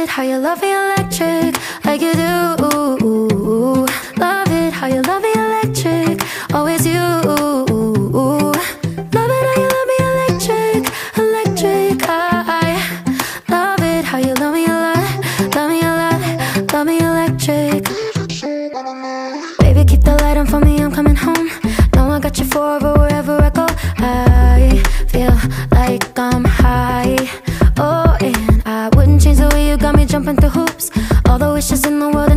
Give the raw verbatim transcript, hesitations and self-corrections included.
it how you love me electric, like you do. Love it how you love me electric, always you. Love it how you love me electric, electric. I love it how you love me a lot, love me a lot, love me electric. Baby, keep the light on for me, I'm coming home. Know I got you forever wherever I go. I feel like I'm high. Oh, and I wouldn't change the way you got me jumping through hoops. All the wishes in the world